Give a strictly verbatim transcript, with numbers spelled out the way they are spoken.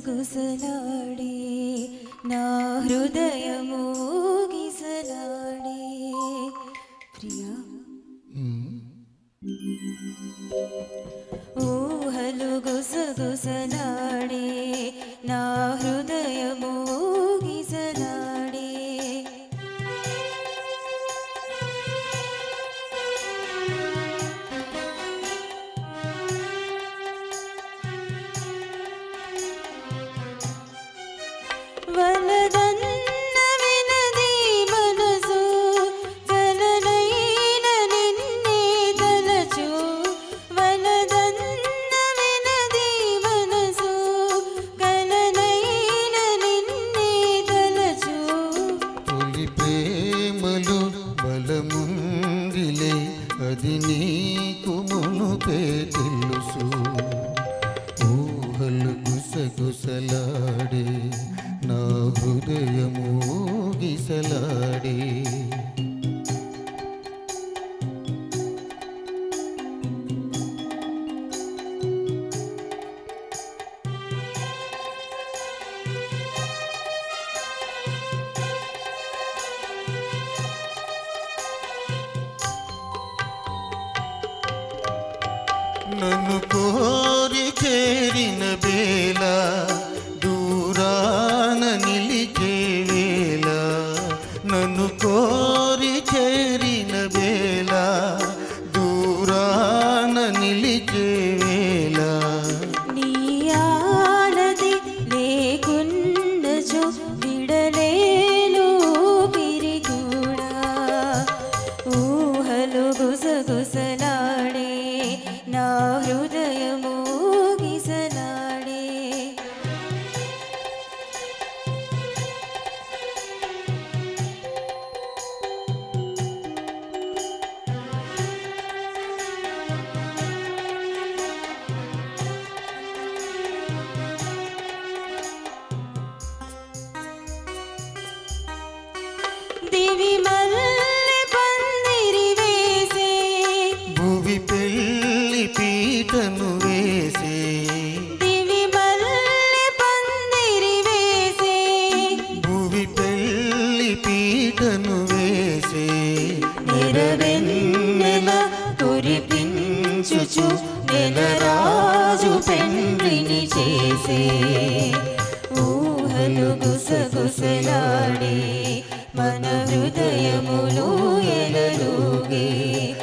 గుసగుసలాడే నా హృదయము గిసలాడే ప్రియా ఊహలు గుసగుసలాడే నా హృదయము గిసలాడే వలదన్న వినది మనసు కలనైన నిన్నే తలచు వలదన్న వినది మనసు కలనైన నిన్నే తలచు తొలి ప్రేమలు బలముందిలే అది నీకు మునుపే తెలుసు ఊహలు గుసగుసలాడే నా హృదయము గిసలాడే నన్ను కోరి చేరిన వేళ దూరాన నిలిచే వేళ నన్ను కోరి చేరిన వేళ దూరాన నిలిచే వేళ నీ ఆనది లేకున్నచో విడలేను పిరిగూడా ఊహలు గుసగుసలాడే నా హృదయము గిసలాడే దివి మల్లె పందిరి వేసే భువి పెళ్ళి పీటను వేసే దివి మల్లె పందిరి వేసే భువి పెళ్ళి పీటను వేసే నెరవెన్నెల కురిపించుచు నెలరాజు పెండ్లిని చేసే ఊహలు గుసగుసలాడే మన హృదయములు ఎలలుగే